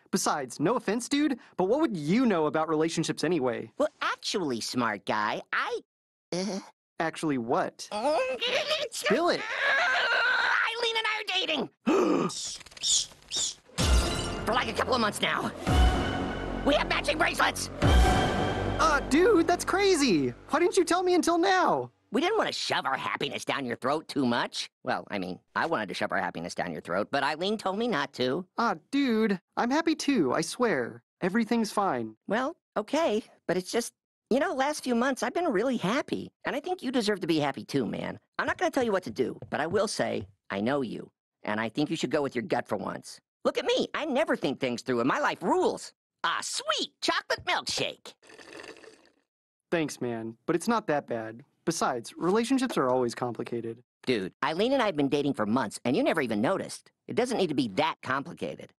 Besides, no offense, dude, but what would you know about relationships anyway? Well, actually, smart guy, Actually, what? Spill it! EILEEN and I are dating! For like a couple of months now. We have matching bracelets! Dude, that's crazy! Why didn't you tell me until now? We didn't want to shove our happiness down your throat too much. Well, I mean, I wanted to shove our happiness down your throat, but EILEEN told me not to. Dude, I'm happy too, I swear. Everything's fine. Well, okay, but it's just, you know, last few months I've been really happy. And I think you deserve to be happy too, man. I'm not going to tell you what to do, but I will say, I know you. And I think you should go with your gut for once. Look at me, I never think things through, and my life rules. Sweet chocolate milkshake. Thanks, man, but it's not that bad. Besides, relationships are always complicated. Dude, EILEEN and I have been dating for months, and you never even noticed. It doesn't need to be that complicated.